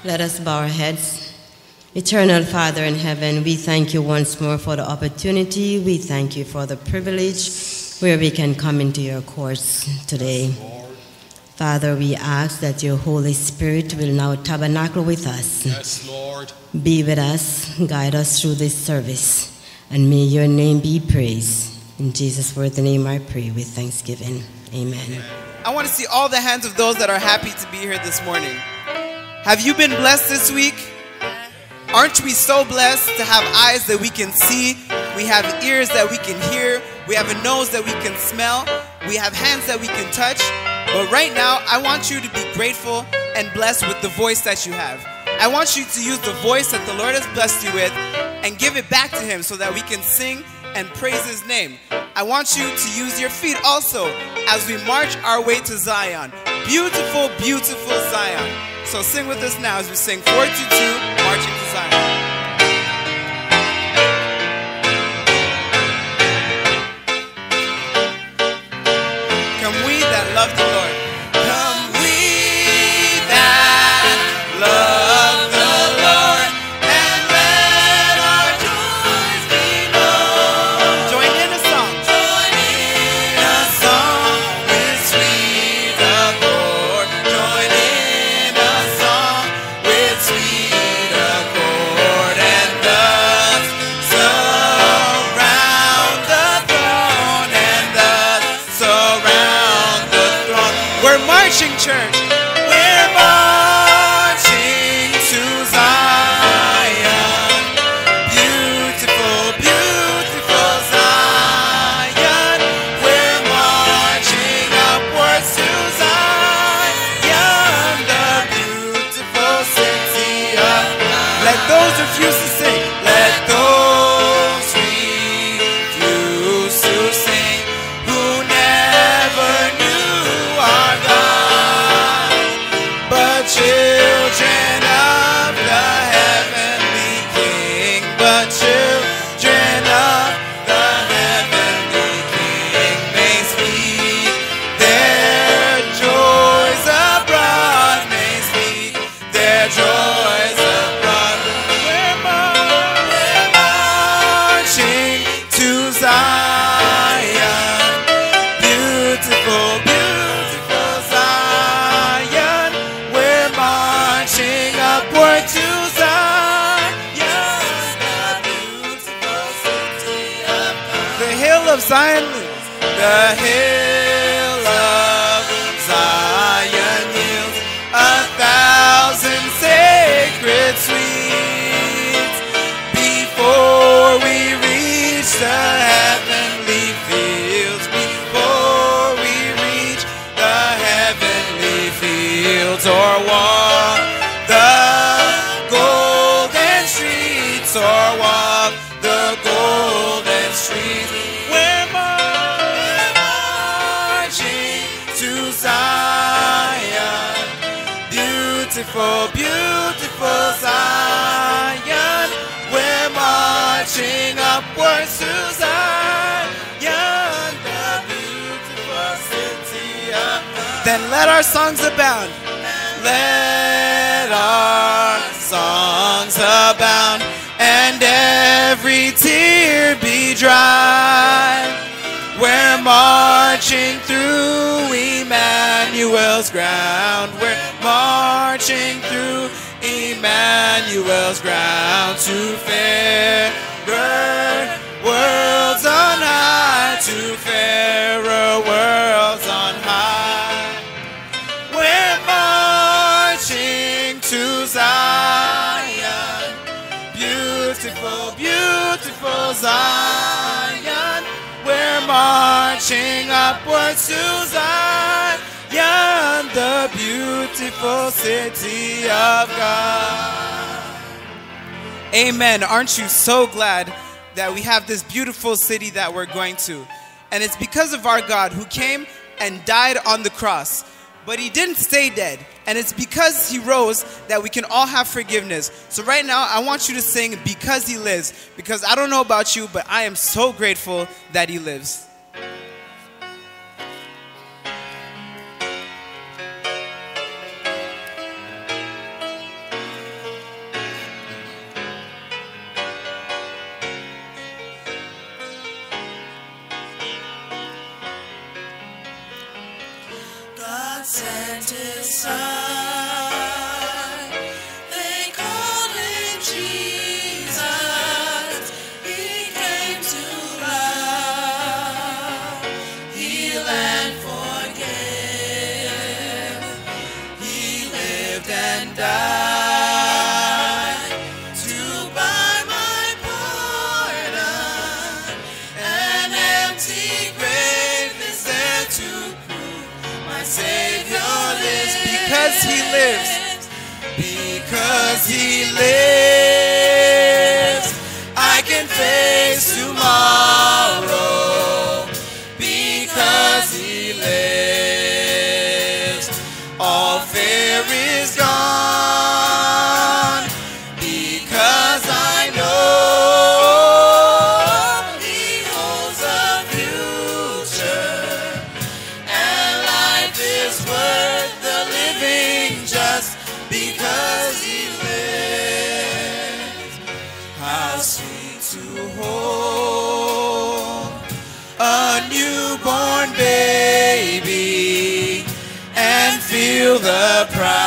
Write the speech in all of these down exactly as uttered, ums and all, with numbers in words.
Let us bow our heads. Eternal Father in heaven, we thank you once more for the opportunity. We thank you for the privilege where we can come into your courts today. Father, we ask that your Holy Spirit will now tabernacle with us. Yes, Lord. Be with us, guide us through this service, and may your name be praised. In Jesus' worthy name I pray with thanksgiving. Amen. I want to see all the hands of those that are happy to be here this morning. Have you been blessed this week? Aren't we so blessed to have eyes that we can see? We have ears that we can hear. We have a nose that we can smell. We have hands that we can touch. But right now, I want you to be grateful and blessed with the voice that you have. I want you to use the voice that the Lord has blessed you with and give it back to him so that we can sing and praise his name. I want you to use your feet also as we march our way to Zion. Beautiful, beautiful Zion. So sing with us now as we sing four two two, Marching to Zion. Come we that love the Lord. Come we that love the Lord, and let our joys be known. Join in a song. Join in a song with sweet accord. Join in a song with sweet accord, and thus surround the throne, and thus surround the throne. We're marching, church. We're marching to Zion. Beautiful, beautiful Zion. We're marching upwards to Zion, the beautiful city of God. Let those refuse to sing. Let those refuse to sing who never knew our God, but children of the heavenly King, but children of the heavenly King may speak their joys abroad, may speak their joys abroad. We're mar- we're marching to Zion. Beautiful, beautiful Zion. We're marching upward to Zion, the beautiful city of God. The hill of Zion lives. The hill of Zion yields a thousand sacred sweets before we reach the heavenly fields. Before we reach the heavenly fields, or walk the golden streets, or walk the golden streets. We're marching to Zion. Beautiful, beautiful Zion. We're marching upwards to Zion, the beautiful city of God. Then let our songs abound. Let our songs abound, and every tear be dry. We're marching through Emmanuel's ground. We're marching through Emmanuel's ground to fairer worlds on high, to fairer worlds on high. We're marching to Zion. Beautiful, beautiful Zion. We're marching upwards to Zion, the beautiful city of God. Amen. Aren't you so glad that we have this beautiful city that we're going to? And it's because of our God who came and died on the cross. But he didn't stay dead. And it's because he rose that we can all have forgiveness. So right now, I want you to sing Because He Lives. Because I don't know about you, but I am so grateful that he lives. sent his son. They called him Jesus. He came to love, heal and forgive. He lived and died to buy my pardon. An empty grave is there to prove my Savior lives. Because he lives, because he lives, I can face tomorrow. Because he lives, all fear is gone. Because I know he holds a future, and life is worth the living just because he lives. How sweet to hold a newborn baby and feel the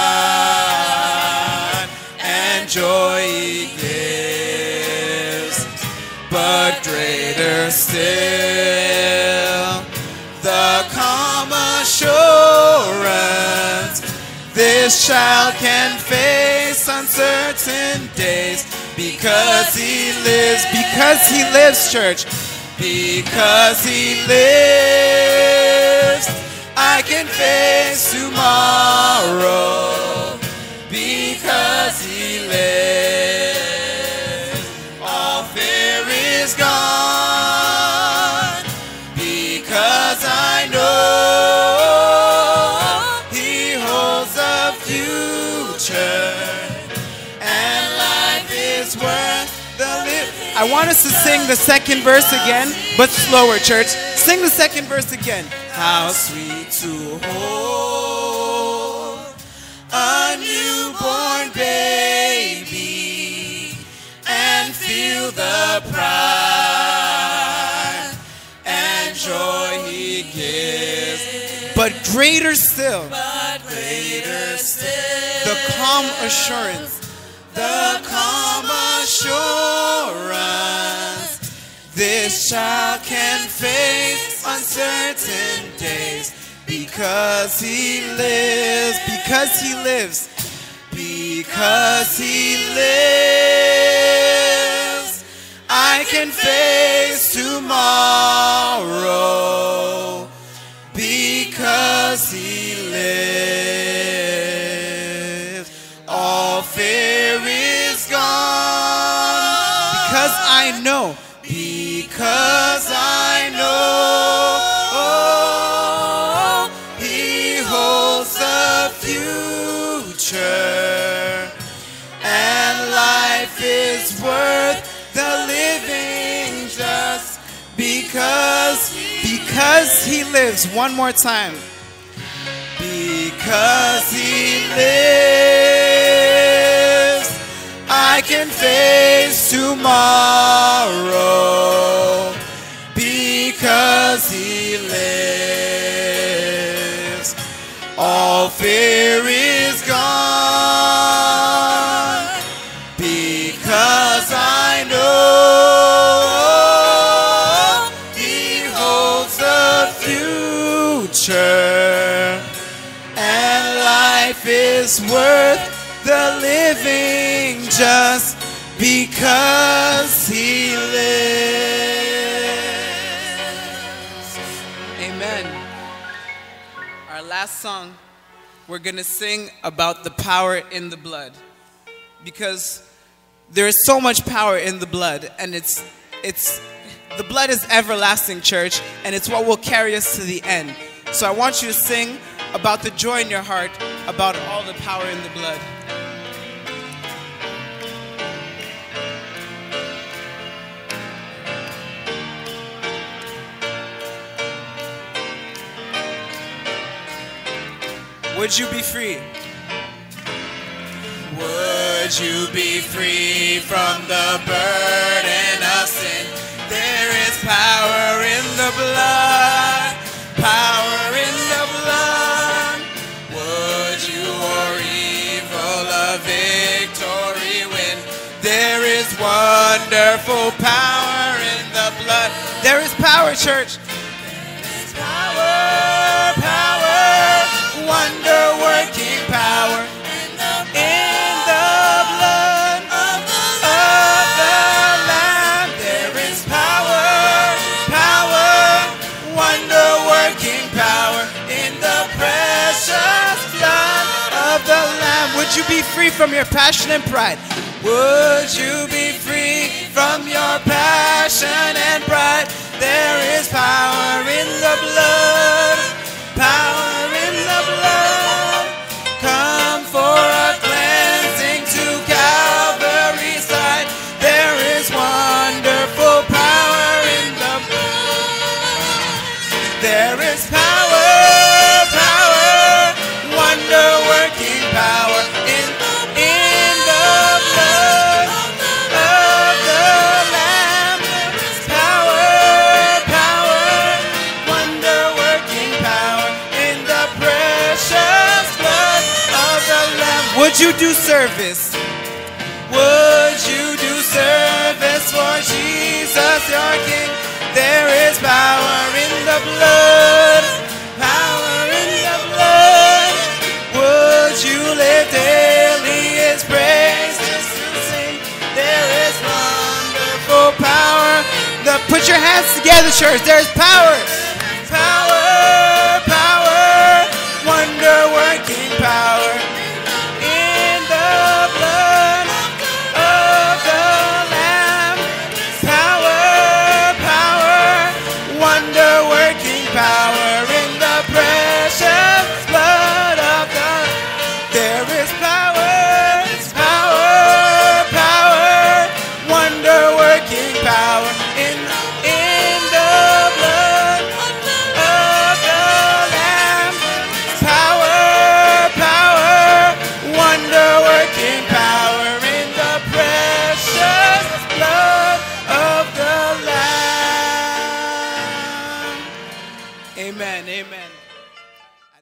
pride and joy he gives. But greater still, the calm assurance this child can face uncertain days. Because he lives, because he lives, church. Because he lives, I can face tomorrow. Because he lives, all fear is gone. Because I know he holds a future, and life is worth the living. I want us to sing the second verse again, but slower, church. Sing the second verse again. How sweet to hold a newborn baby and feel the pride and joy he gives. But greater still, but greater still, the calm assurance, the calm assurance this child can face uncertain days. Because he lives, because he lives, because he lives, I can face tomorrow. Because he lives, all fear is gone. Because I know, because I know, oh, he holds the future, and life is worth the living just because, because he lives. One more time. Because he lives, I can face tomorrow. Because he lives, all fear is gone. Because I know he holds the future, and life is worth the living just because he lives. Amen. Our last song, we're going to sing about the power in the blood, because there is so much power in the blood, and it's it's the blood is everlasting, church, and it's what will carry us to the end. So I want you to sing about the joy in your heart, about all the power in the blood. Would you be free? Would you be free from the burden of sin? There is power in the blood, power in the blood. wonderful power in the blood. There is power, church. Power, power, wonder-working power in the blood of the Lamb. There is power, power, wonder-working power in the precious blood of the Lamb. Would you be free from your passion and pride? Would you be free from your passion and pride? There is power in the blood, power in the blood. Come for a cleansing to Calvary's side. There is wonderful power in the blood. There is power, power, wonder-working power in, in the blood of the Lamb. There is power, power, wonder-working power in the precious blood of the Lamb. Would you do service? Would you do service for Jesus, your King? There is power in the blood, power in the blood. Would you live daily His praises to sing? There is wonderful power. The, put your hands together, church. There is power.